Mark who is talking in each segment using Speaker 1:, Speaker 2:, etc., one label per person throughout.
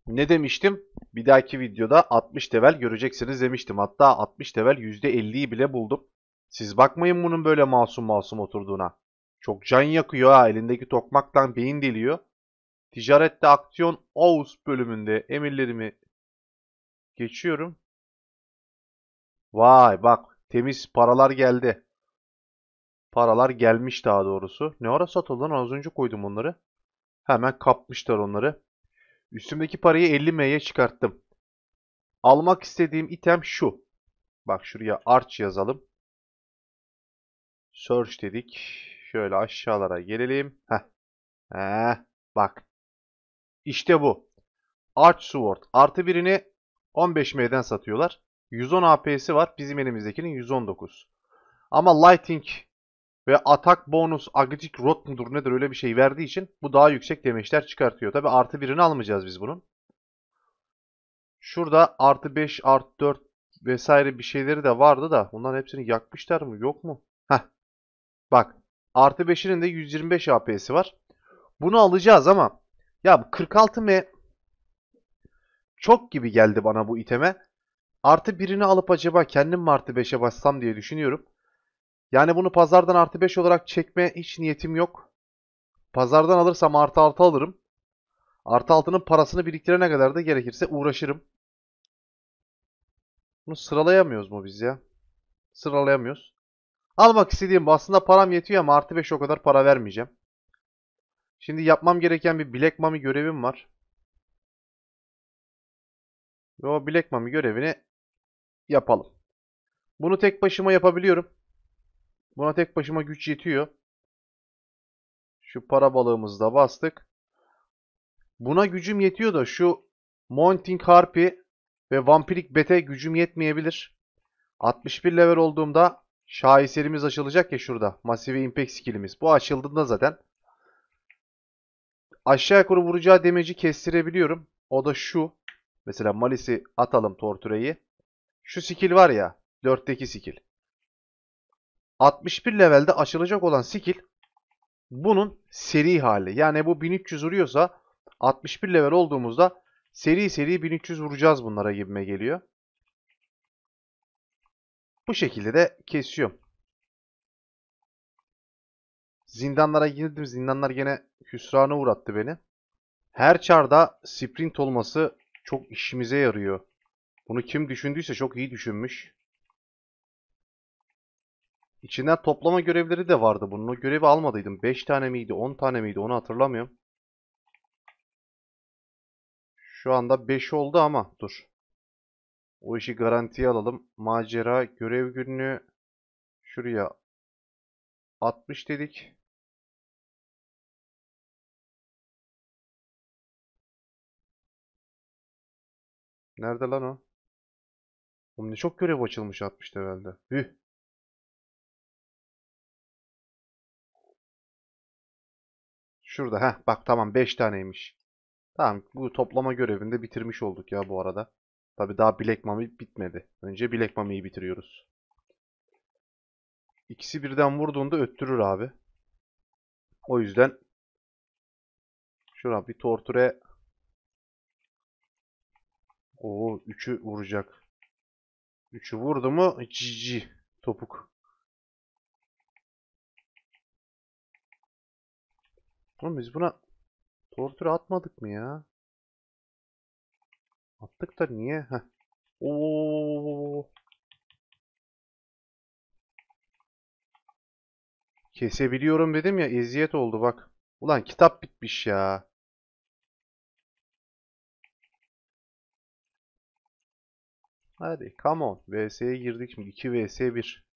Speaker 1: Ne demiştim? Bir dahaki videoda 60 level göreceksiniz demiştim. Hatta 60 level %50'yi bile buldum. Siz bakmayın bunun böyle masum masum oturduğuna. Çok can yakıyor ha. Elindeki tokmakla beyin deliyor. Ticarette aksiyon Oğuz bölümünde emirlerimi geçiyorum. Vay bak temiz paralar geldi. Paralar gelmiş daha doğrusu. Ne ara satıldı lan? Az önce koydum onları. Hemen kapmışlar onları. Üstümdeki parayı 50M'ye çıkarttım. Almak istediğim item şu. Bak şuraya Arch yazalım. Search dedik. Şöyle aşağılara gelelim. Heh. Bak. İşte bu. Arch Sword. Artı birini 15M'den satıyorlar. 110 AP'si var. Bizim elimizdekinin 119. Ama Lighting ve Attack Bonus Agility Rot mudur nedir öyle bir şey verdiği için bu daha yüksek demeçler çıkartıyor. Tabi artı birini almayacağız biz bunun. Şurada artı 5, artı 4 vesaire bir şeyleri de vardı da bunların hepsini yakmışlar mı yok mu? Bak artı 5'inin de 125 AP'si var. Bunu alacağız ama ya bu 46M çok gibi geldi bana bu iteme. Artı birini alıp acaba kendim mi artı 5'e bassam diye düşünüyorum. Yani bunu pazardan artı 5 olarak çekme hiç niyetim yok. Pazardan alırsam artı 6 alırım. Artı 6'nın parasını biriktirene kadar da gerekirse uğraşırım. Bunu sıralayamıyoruz mu biz ya? Sıralayamıyoruz. Almak istediğim bu. Aslında param yetiyor ama artı 5 o kadar para vermeyeceğim. Şimdi yapmam gereken bir Black Mummy görevim var. Ve o Black Mummy görevini yapalım. Bunu tek başıma yapabiliyorum. Buna tek başıma güç yetiyor. Şu para balığımızı da bastık. Buna gücüm yetiyor da şu Mounting Harpy ve Vampirik Bet'e gücüm yetmeyebilir. 61 level olduğumda şaheserimiz açılacak ya şurada. Massive Impact skillimiz. Bu açıldığında zaten aşağı yukarı vuracağı damage'i kestirebiliyorum. O da şu. Mesela Malis'i atalım Torture'yi. Şu skill var ya. 4'teki skill. 61 levelde açılacak olan skill bunun seri hali. Yani bu 1300 vuruyorsa 61 level olduğumuzda seri seri 1300 vuracağız bunlara gibime geliyor. Bu şekilde de kesiyorum. Zindanlara girdim. Zindanlar gene hüsrana uğrattı beni. Her çarda sprint olması çok işimize yarıyor. Bunu kim düşündüyse çok iyi düşünmüş. İçinden toplama görevleri de vardı bunun. O görevi almadıydım. 5 tane miydi, 10 tane miydi onu hatırlamıyorum. Şu anda 5 oldu ama dur. O işi garantiye alalım. Macera görev gününü şuraya 60 dedik. Nerede lan o? Oğlum ne çok görev açılmış 60 herhalde. Hüh. Şurada. Bak tamam 5 taneymiş. Tamam bu toplama görevini de bitirmiş olduk ya bu arada. Tabi daha Black Mummy bitmedi. Önce Black Mummy'yi bitiriyoruz. İkisi birden vurduğunda öttürür abi. O yüzden şuna bir torture. Oo 3'ü vuracak. 3'ü vurdu mu cici topuk. Oğlum biz buna torture atmadık mı ya? Attık da niye? Oo. Kesebiliyorum dedim ya eziyet oldu bak. Ulan kitap bitmiş ya. Hadi come on. VS'ye girdik şimdi. 2 vs 1.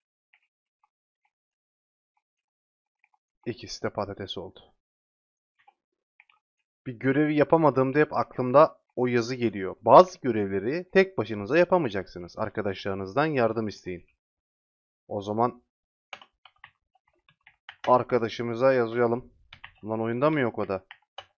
Speaker 1: İkisi de patates oldu. Bir görevi yapamadığımda hep aklımda o yazı geliyor. Bazı görevleri tek başınıza yapamayacaksınız. Arkadaşlarınızdan yardım isteyin. O zaman arkadaşımıza yazıyalım. Lan oyunda mı yok o da?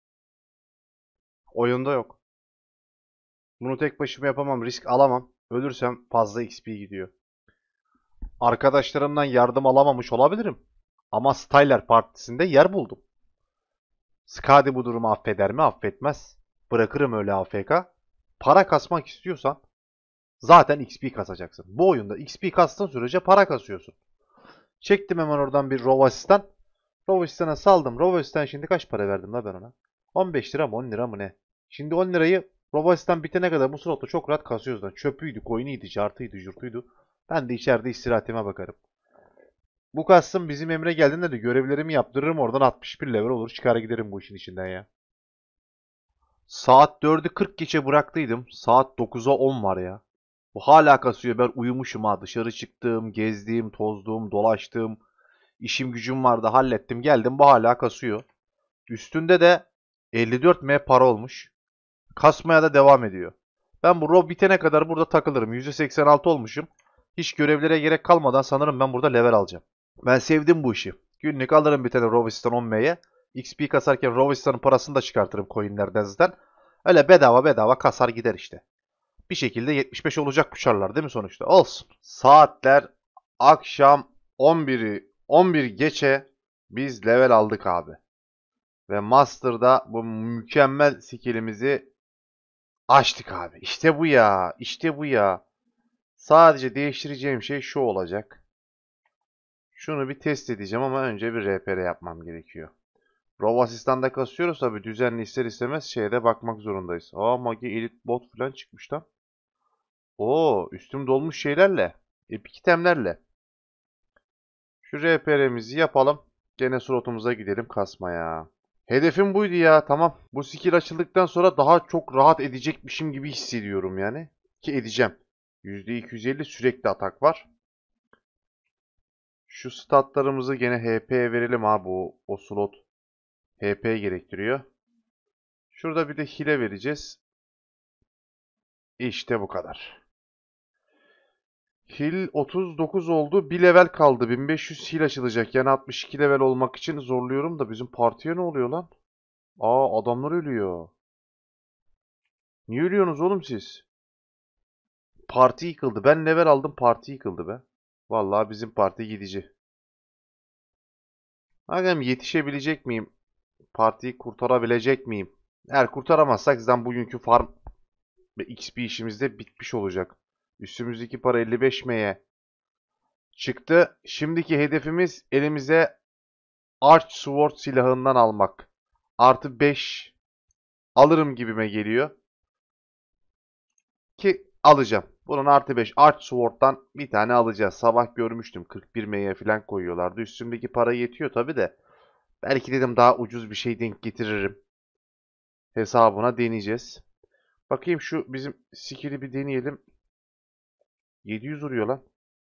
Speaker 1: Oyunda yok. Bunu tek başıma yapamam. Risk alamam. Ölürsem fazla XP gidiyor. Arkadaşlarımdan yardım alamamış olabilirim. Ama Styler Partisi'nde yer buldum. Skadi bu durumu affeder mi? Affetmez. Bırakırım öyle AFK. Para kasmak istiyorsan zaten XP kasacaksın. Bu oyunda XP kastığın sürece para kasıyorsun. Çektim hemen oradan bir Rov Asistan. Rov Asistan'a saldım. Rov Asistan şimdi kaç para verdim la ben ona? 15 lira mı 10 lira mı ne? Şimdi 10 lirayı Rov Asistan bitene kadar bu slotta çok rahat kasıyoruz da. Çöpüydü, coin'iydi, cartıydı, jurtuydu. Ben de içeride istirahatime bakarım. Bu kastım bizim Emre geldiğinde de görevlerimi yaptırırım oradan 61 level olur çıkar giderim bu işin içinden ya. Saat 4'ü 40 geçe bıraktıydım. Saat 9'a 10 var ya. Bu hala kasıyor. Ben uyumuşum ha. Dışarı çıktım, gezdim, tozdum, dolaştım. İşim gücüm vardı, hallettim, geldim. Bu hala kasıyor. Üstünde de 54 M para olmuş. Kasmaya da devam ediyor. Ben bu rob bitene kadar burada takılırım. %86 olmuşum. Hiç görevlere gerek kalmadan sanırım ben burada level alacağım. Ben sevdim bu işi. Günlük alırım bir tane Rovistan 10M'ye. XP kasarken Rovistan'ın parasını da çıkartırım coinlerden zaten. Öyle bedava bedava kasar gider işte. Bir şekilde 75 olacak bu çarlar değil mi sonuçta? Olsun. Saatler akşam 11 geçe biz level aldık abi. Ve Master'da bu mükemmel skillimizi açtık abi. İşte bu ya. İşte bu ya. Sadece değiştireceğim şey şu olacak. Şunu bir test edeceğim ama önce bir RPR yapmam gerekiyor. Rov asistanda kasıyoruz tabi düzenli ister istemez şeyde bakmak zorundayız. Aa Magi Elite Bot falan çıkmış lan. Oo üstüm dolmuş şeylerle. Epik itemlerle. Şu RPR'mizi yapalım. Gene slotumuza gidelim kasmaya. Hedefim buydu ya tamam. Bu skill açıldıktan sonra daha çok rahat edecekmişim gibi hissediyorum yani. Ki edeceğim. %250 sürekli atak var. Şu statlarımızı gene HP'ye verelim abi o slot. HP gerektiriyor. Şurada bir de hile vereceğiz. İşte bu kadar. Hil 39 oldu. Bir level kaldı. 1500 hil açılacak. Yani 62 level olmak için zorluyorum da bizim partiye ne oluyor lan? Aa adamlar ölüyor. Niye ölüyorsunuz oğlum siz? Parti yıkıldı. Ben level aldım parti yıkıldı be. Vallahi bizim parti gidici. Bakalım yetişebilecek miyim? Partiyi kurtarabilecek miyim? Eğer kurtaramazsak zaten bugünkü farm ve XP işimiz de bitmiş olacak. Üstümüzdeki para 55 M'ye çıktı. Şimdiki hedefimiz elimize Arch Sword silahından almak. Artı 5 alırım gibime geliyor. Ki alacağım. Bunun artı 5 Arch Sword'dan bir tane alacağız. Sabah görmüştüm 41 M'ye falan koyuyorlardı. Üstümdeki para yetiyor tabi de. Belki dedim daha ucuz bir şey denk getiririm. Hesabına deneyeceğiz. Bakayım şu bizim skill'i bir deneyelim. 700 vuruyor lan.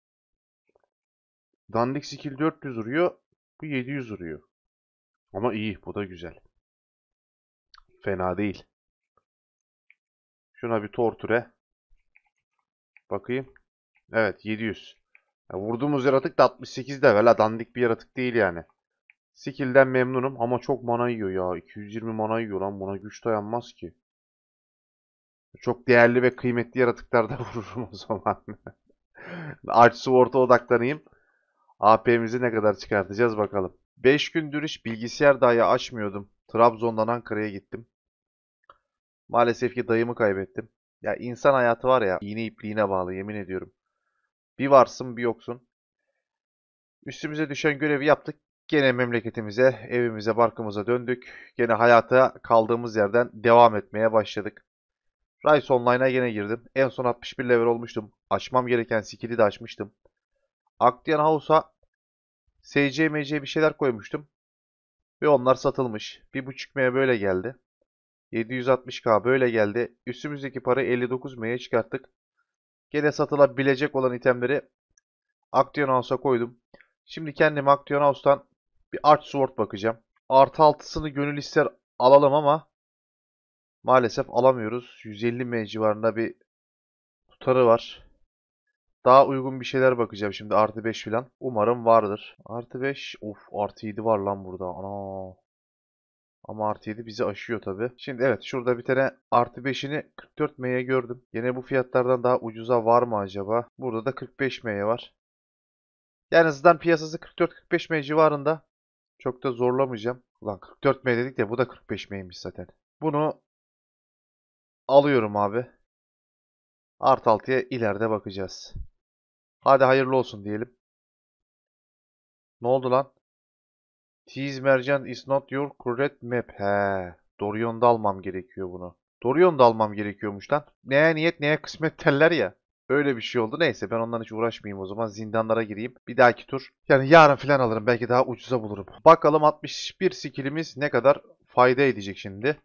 Speaker 1: Dandik skill 400 vuruyor. Bu 700 vuruyor. Ama iyi. Bu da güzel. Fena değil. Şuna bir torture. Bakayım. Evet 700. Ya vurduğumuz yaratık da 68 level. Ha, dandik bir yaratık değil yani. Skill'den memnunum ama çok mana yiyor ya. 220 mana yiyor lan. Buna güç dayanmaz ki. Çok değerli ve kıymetli yaratıklarda vururum o zaman. Arch Sword'a odaklanayım. AP'mizi ne kadar çıkartacağız bakalım. 5 gündür hiç bilgisayar dahi açmıyordum. Trabzon'dan Ankara'ya gittim. Maalesef ki dayımı kaybettim. Ya insan hayatı var ya iğne ipliğine bağlı yemin ediyorum. Bir varsın bir yoksun. Üstümüze düşen görevi yaptık. Gene memleketimize, evimize, barkımıza döndük. Gene hayata kaldığımız yerden devam etmeye başladık. Rise Online'a gene girdim. En son 61 level olmuştum. Açmam gereken skill'i de açmıştım. Actian House'a SC, MC bir şeyler koymuştum. Ve onlar satılmış. 1.5M böyle geldi. 760K böyle geldi. Üstümüzdeki parayı 59M'ye çıkarttık. Gene satılabilecek olan itemleri Action House'a koydum. Şimdi kendim Action House'tan bir Arch Sword bakacağım. Artı 6'sını gönül ister alalım ama maalesef alamıyoruz. 150M civarında bir tutarı var. Daha uygun bir şeyler bakacağım şimdi artı 5 falan. Umarım vardır. Artı 5. Of artı 7 var lan burada. Ana. Ama artı 7 bizi aşıyor tabi. Şimdi evet şurada bir tane artı 5'ini 44 M'ye gördüm. Yine bu fiyatlardan daha ucuza var mı acaba? Burada da 45 M'ye var. Yani zaten piyasası 44-45 M civarında. Çok da zorlamayacağım. Ulan 44 M dedik de bu da 45 M'ymiş zaten. Bunu alıyorum abi. Artı 6'ya ileride bakacağız. Hadi hayırlı olsun diyelim. Ne oldu lan? Tease merchant is not your correct map. He. Dorion'da almam gerekiyor bunu. Dorion'da almam gerekiyormuş lan. Neye niyet neye kısmet derler ya. Öyle bir şey oldu. Neyse ben ondan hiç uğraşmayayım o zaman. Zindanlara gireyim. Bir dahaki tur. Yani yarın falan alırım. Belki daha ucuza bulurum. Bakalım 61 skillimiz ne kadar fayda edecek şimdi.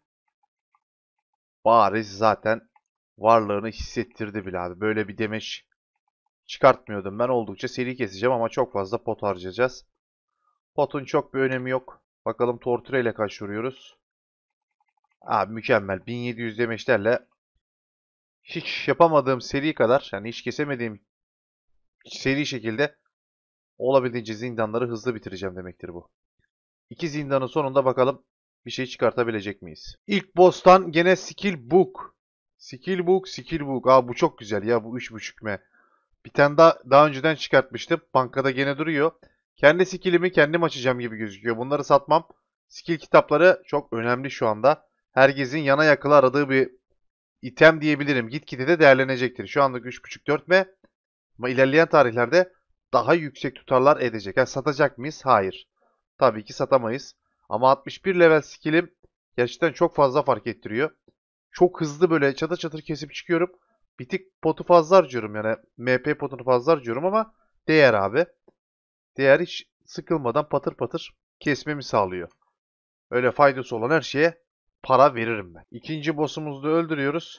Speaker 1: Bariz zaten varlığını hissettirdi bile abi. Böyle bir demeç çıkartmıyordum. Ben oldukça seri keseceğim ama çok fazla pot harcayacağız. Potun çok bir önemi yok. Bakalım torture ile kaç vuruyoruz. Abi mükemmel. 1700 demeçlerle hiç yapamadığım seri kadar, yani hiç kesemediğim seri şekilde olabildiğince zindanları hızlı bitireceğim demektir bu. İki zindanın sonunda bakalım bir şey çıkartabilecek miyiz? İlk boss'tan gene skill book. Skill book, skill book. Aa bu çok güzel ya, bu 3.5M. Bir tane daha önceden çıkartmıştım. Bankada gene duruyor. Kendi skill'imi kendim açacağım gibi gözüküyor. Bunları satmam. Skill kitapları çok önemli şu anda. Herkesin yana yakıla aradığı bir item diyebilirim. Gitgide de değerlenecektir. Şu anlık 3.5-4M ama ilerleyen tarihlerde daha yüksek tutarlar edecek. Yani satacak mıyız? Hayır. Tabii ki satamayız. Ama 61 level skill'im gerçekten çok fazla fark ettiriyor. Çok hızlı böyle çatır çatır kesip çıkıyorum. Bir tık potu fazla harcıyorum yani. MP potunu fazla harcıyorum ama değer abi. Değer hiç sıkılmadan patır patır kesmemi sağlıyor. Öyle faydası olan her şeye para veririm ben. İkinci boss'umuzu da öldürüyoruz.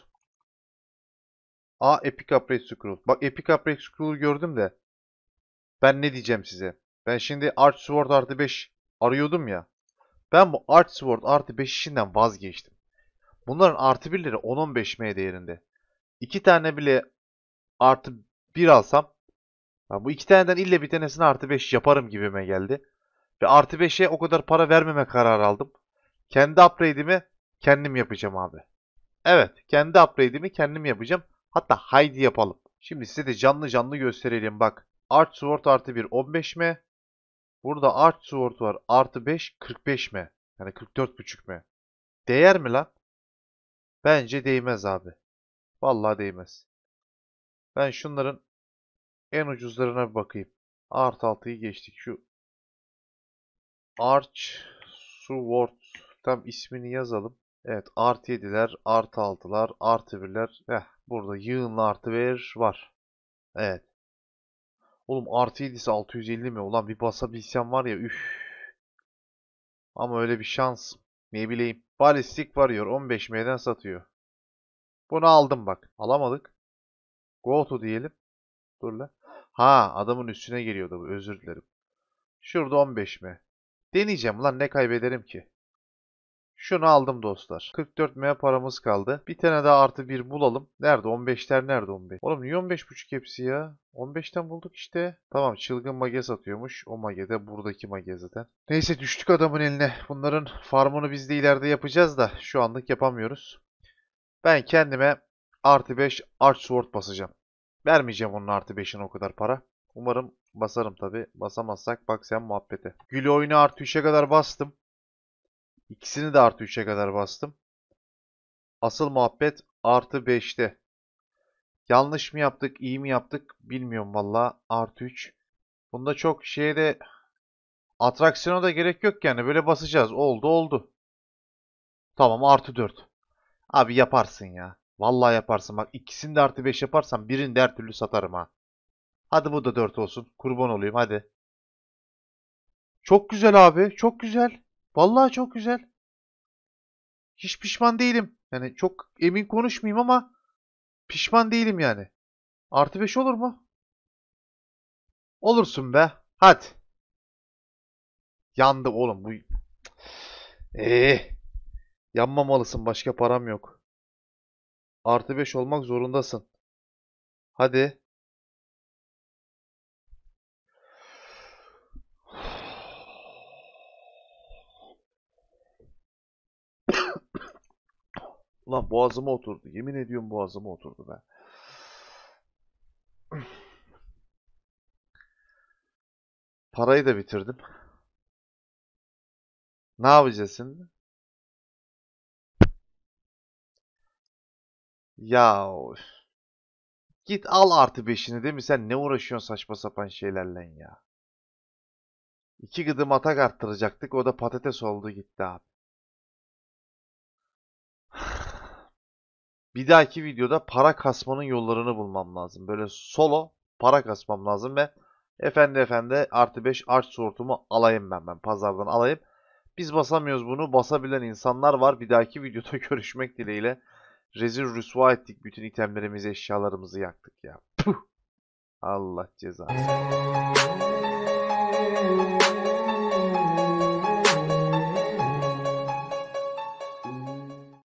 Speaker 1: Epic Upgrade Scroll. Bak Epic Upgrade Scroll'u gördüm de ben ne diyeceğim size? Ben şimdi Arch Sword artı 5 arıyordum ya. Ben bu Arch Sword artı 5 işinden vazgeçtim. Bunların artı birleri 10-15M değerinde. İki tane bile artı bir alsam, bu iki taneden ille bir tanesini artı 5 yaparım gibime geldi. Ve artı 5'e o kadar para vermeme kararı aldım. Kendi upgrade'imi kendim yapacağım abi. Evet, kendi upgrade'imi kendim yapacağım. Hatta haydi yapalım. Şimdi size de canlı canlı gösterelim bak. Arch Sword artı 1 15M. Burada Arch Sword var artı 5 45M. Yani 44,5M. Değer mi lan? Bence değmez abi. Vallahi değmez. Ben şunların en ucuzlarına bir bakayım. Artı 6'yı geçtik. Şu Arch Sword tam ismini yazalım. Evet artı 7'ler, artı 6'lar, artı 1'ler. Burada yığınla artı 1 var. Evet. Oğlum artı 7'si 650 mi? Ulan bir basabilsem var ya üf. Ama öyle bir şans. Ne bileyim. Ballistic Warrior 15M'den satıyor. Bunu aldım bak. Alamadık. Go to diyelim. Dur lan. Adamın üstüne geliyordu bu. Özür dilerim. Şurada 15M. Deneyeceğim lan, ne kaybederim ki? Şunu aldım dostlar. 44M paramız kaldı. Bir tane daha artı bir bulalım. Nerede? 15'ler nerede 15? Oğlum niye 15,5 hepsi ya? 15'ten bulduk işte. Tamam, çılgın mage satıyormuş. O mage de buradaki mage zaten. Neyse düştük adamın eline. Bunların farmını biz de ileride yapacağız da şu anlık yapamıyoruz. Ben kendime artı 5 Arch Sword basacağım. Vermeyeceğim onun artı 5'ine o kadar para. Umarım basarım tabi. Basamazsak bak sen muhabbete. Gül oyunu artı 3'e kadar bastım. İkisini de artı 3'e kadar bastım. Asıl muhabbet artı 5'te. Yanlış mı yaptık, iyi mi yaptık bilmiyorum valla. Artı 3. Bunda çok şeyde atraksiyona da gerek yok yani. Böyle basacağız. Oldu oldu. Tamam artı 4. Abi yaparsın ya. Vallahi yaparsın. Bak ikisini de artı 5 yaparsam birini de her türlü satarım ha. Hadi bu da 4 olsun. Kurban olayım hadi. Çok güzel abi. Çok güzel. Vallahi çok güzel. Hiç pişman değilim. Yani çok emin konuşmayayım ama pişman değilim yani. Artı 5 olur mu? Olursun be. Hadi. Yandı oğlum bu. Eee. Yanmamalısın. Başka param yok. Artı 5 olmak zorundasın. Hadi. Ulan boğazıma oturdu. Yemin ediyorum boğazıma oturdu be. Parayı da bitirdim. Ne yapacağız şimdi? Ya of. Git al artı beşini değil mi? Sen ne uğraşıyorsun saçma sapan şeylerle ya? İki gıdım atak arttıracaktık. O da patates oldu gitti abi. Bir dahaki videoda para kasmanın yollarını bulmam lazım. Böyle solo para kasmam lazım ve efendi artı 5 arch sortumu alayım ben pazardan alayım. Biz basamıyoruz bunu. Basabilen insanlar var. Bir dahaki videoda görüşmek dileğiyle. Rezil rüsva ettik. Bütün itemlerimizi, eşyalarımızı yaktık ya. Puh! Allah cezası.